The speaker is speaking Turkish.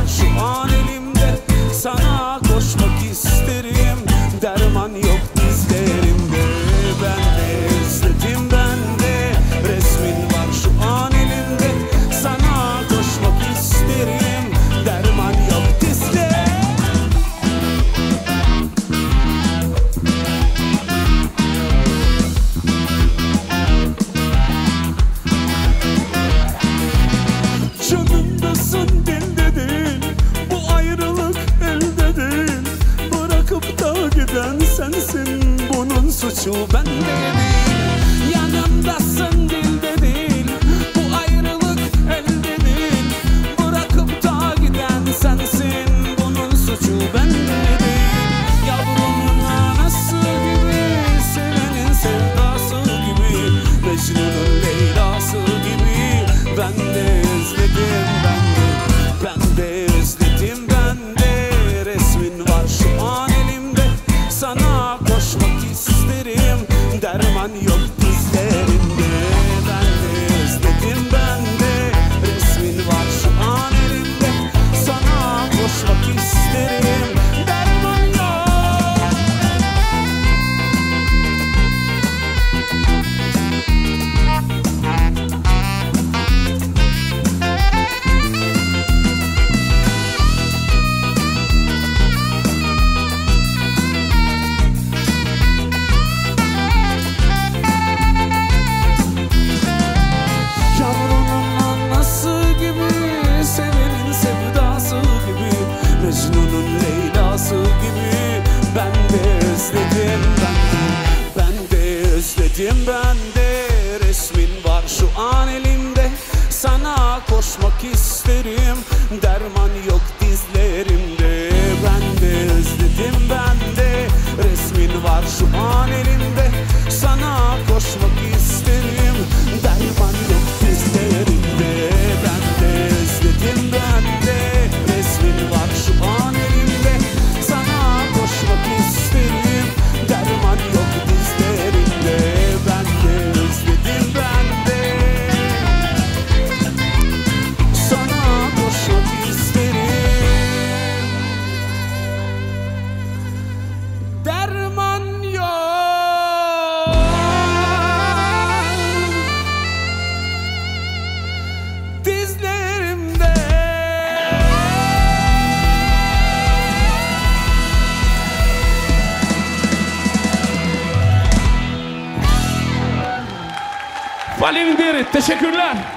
şu an elimde. Sana koşmak isterim, derman yok dizlerimde. Ben de özledim, ben de resmin var şu an elimde. Sana koşmak isterim, derman yok dizlerimde. Canımdasın, dilde değil, bu ayrılık elde değil. Bırakıp da giden sensin, bunun suçu bende değil. Yanımdasın, dilde değil, bu ayrılık elde değil. Bırakıp da giden sensin, bunun suçu bende değil. Yavrumun anası gibi, sevenin sevdası gibi, Mecnun'un Leyla'sı gibi. Ben de özledim, ben de özledim, ben de resmin var şu an elimde. Sana koşmak isterim, derman yok dizlerimde. Ben de özledim, ben de resmin var şu an elimde. Sana koşmak isterim, derman yok. Mecnun'un Leyla'sı gibi. Ben de özledim, ben de özledim, ben de resmin var şu an elimde. Sana koşmak isterim, derman yok dizlerimde. Ben de özledim, ben de resmin var şu an elimde. Sana koşmak isterim, derman yok dizlerimde. Ben de özledim, ben de resmin var şu an elimde. Sana koşmak isterim, derman yok dizlerimde. Ben de özledim, ben de sana koşmak isterim, derman yok dizlerimde. Valim Birit, teşekkürler.